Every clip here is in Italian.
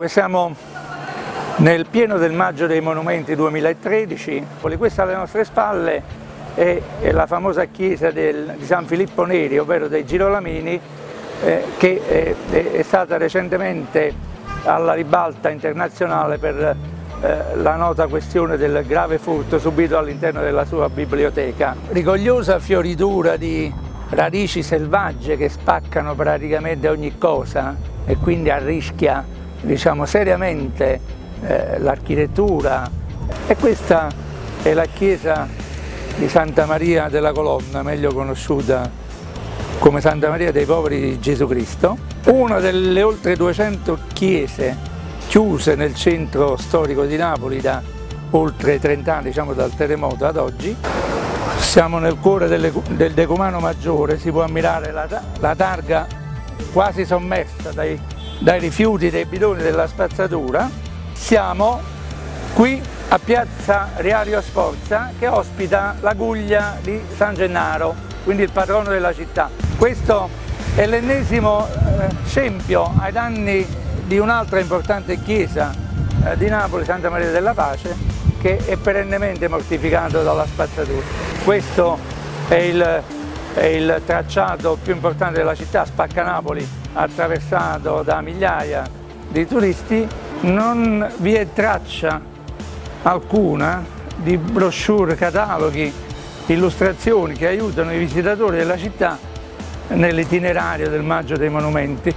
Siamo nel pieno del Maggio dei Monumenti 2013, questa alle nostre spalle è la famosa chiesa di San Filippo Neri, ovvero dei Girolamini, che è stata recentemente alla ribalta internazionale per la nota questione del grave furto subito all'interno della sua biblioteca. Rigogliosa fioritura di radici selvagge che spaccano praticamente ogni cosa e quindi arrischia, diciamo, seriamente l'architettura. E questa è la chiesa di Santa Maria della Colonna, meglio conosciuta come Santa Maria dei Poveri di Gesù Cristo, una delle oltre 200 chiese chiuse nel centro storico di Napoli da oltre 30 anni, diciamo dal terremoto ad oggi. Siamo nel cuore del Decumano Maggiore, si può ammirare la targa quasi sommersa dai rifiuti dei bidoni della spazzatura. Siamo qui a piazza Riario Sforza, che ospita la Guglia di San Gennaro, quindi il patrono della città. Questo è l'ennesimo scempio ai danni di un'altra importante chiesa di Napoli, Santa Maria della Pace, che è perennemente mortificato dalla spazzatura. Questo è il tracciato più importante della città, Spaccanapoli, attraversato da migliaia di turisti. Non vi è traccia alcuna di brochure, cataloghi, illustrazioni che aiutano i visitatori della città nell'itinerario del Maggio dei Monumenti.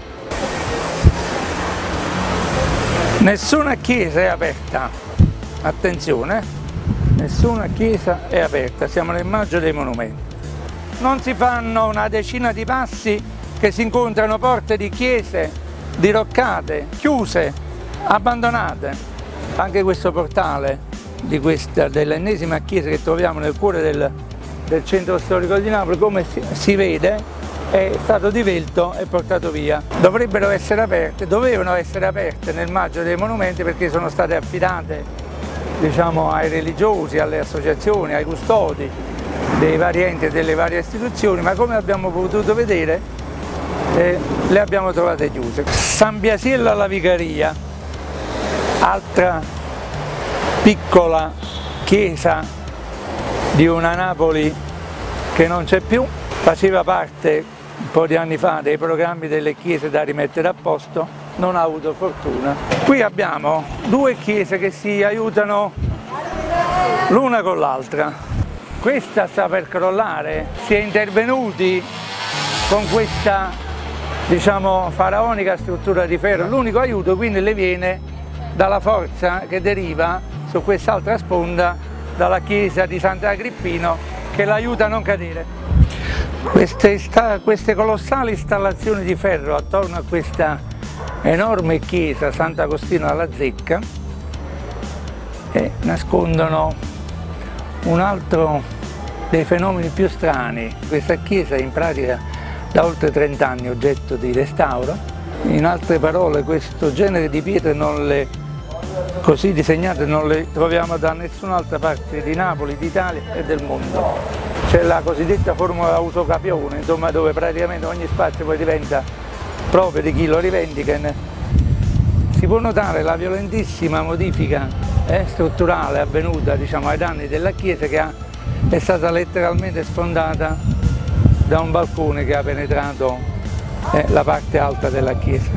Nessuna chiesa è aperta, attenzione, nessuna chiesa è aperta, siamo nel Maggio dei Monumenti. Non si fanno una decina di passi che si incontrano porte di chiese diroccate, chiuse, abbandonate. Anche questo portale dell'ennesima chiesa che troviamo nel cuore del centro storico di Napoli, come si vede, è stato divelto e portato via. Dovevano essere aperte nel Maggio dei Monumenti, perché sono state affidate, diciamo, ai religiosi, alle associazioni, ai custodi dei vari enti e delle varie istituzioni, ma come abbiamo potuto vedere le abbiamo trovate chiuse. San Biasiello alla Vicaria, altra piccola chiesa di una Napoli che non c'è più, faceva parte un po' di anni fa dei programmi delle chiese da rimettere a posto, non ha avuto fortuna. Qui abbiamo due chiese che si aiutano l'una con l'altra. Questa sta per crollare, si è intervenuti con questa, diciamo, faraonica struttura di ferro. L'unico aiuto quindi le viene dalla forza che deriva su quest'altra sponda dalla chiesa di Sant'Agrippino, che l'aiuta a non cadere. Queste colossali installazioni di ferro attorno a questa enorme chiesa Sant'Agostino alla Zecca nascondono un altro dei fenomeni più strani. Questa chiesa è in pratica da oltre 30 anni oggetto di restauro. In altre parole, questo genere di pietre così disegnate non le troviamo da nessun'altra parte di Napoli, d'Italia e del mondo. C'è la cosiddetta formula uso-capione, insomma, dove praticamente ogni spazio poi diventa proprio di chi lo rivendica. Si può notare la violentissima modifica strutturale avvenuta, diciamo, ai danni della chiesa, che è stata letteralmente sfondata da un balcone che ha penetrato la parte alta della chiesa.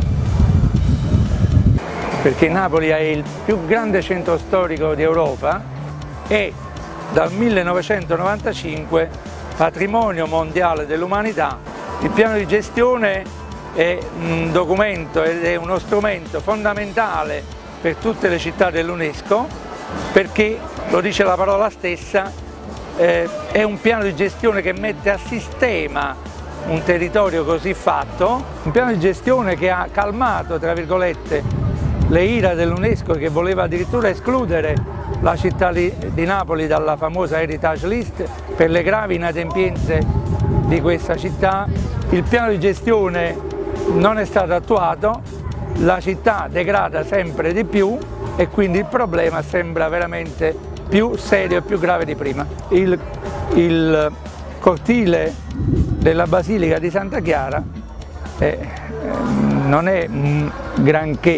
Perché Napoli è il più grande centro storico d'Europa e dal 1995 patrimonio mondiale dell'umanità. Il piano di gestione è un documento ed è uno strumento fondamentale per tutte le città dell'UNESCO, perché, lo dice la parola stessa, è un piano di gestione che mette a sistema un territorio così fatto, un piano di gestione che ha calmato, tra virgolette, le ire dell'UNESCO, che voleva addirittura escludere la città di Napoli dalla famosa Heritage List per le gravi inadempienze di questa città. Il piano di gestione non è stato attuato, la città degrada sempre di più e quindi il problema sembra veramente più serio e più grave di prima. Il cortile della Basilica di Santa Chiara non è granché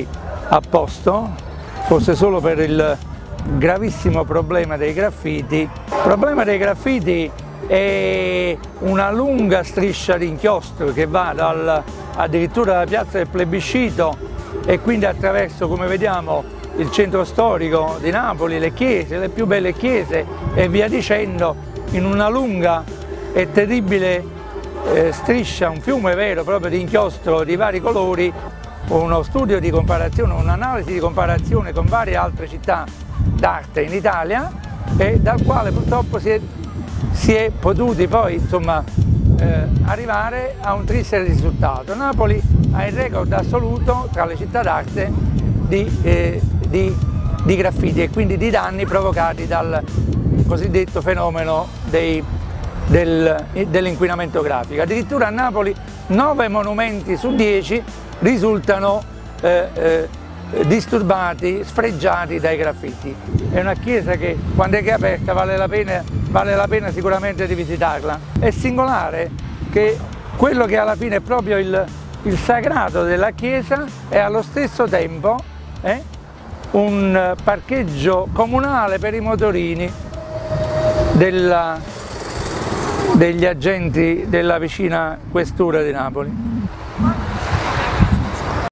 a posto, forse solo per il gravissimo problema dei graffiti. Il problema dei graffiti è una lunga striscia di inchiostro che va addirittura dalla piazza del Plebiscito e quindi attraverso, come vediamo, il centro storico di Napoli, le chiese, le più belle chiese e via dicendo, in una lunga e terribile striscia, un fiume vero proprio di inchiostro di vari colori. Uno studio di comparazione, un'analisi di comparazione con varie altre città d'arte in Italia e dal quale purtroppo si è potuti poi insomma arrivare a un triste risultato. Napoli ha il record assoluto tra le città d'arte di graffiti e quindi di danni provocati dal cosiddetto fenomeno dell'inquinamento grafico. Addirittura a Napoli 9 monumenti su 10 risultano disturbati, sfregiati dai graffiti. È una chiesa che quando è aperta vale la pena sicuramente di visitarla. È singolare che quello che alla fine è proprio il sagrato della chiesa è allo stesso tempo un parcheggio comunale per i motorini degli agenti della vicina questura di Napoli.